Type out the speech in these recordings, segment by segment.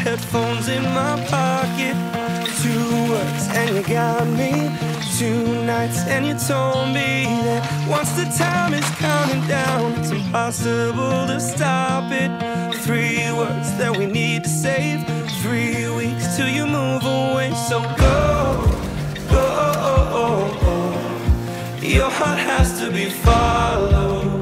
headphones in my pocket. 2 words and you got me. 2 nights and you told me that once the time is counting down, it's impossible to stop it. 3 words that we need to save. 3 weeks till you move away. So go, go. Your heart has to be followed.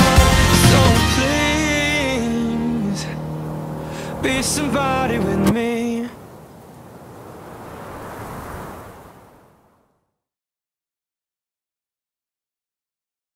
Be somebody with me.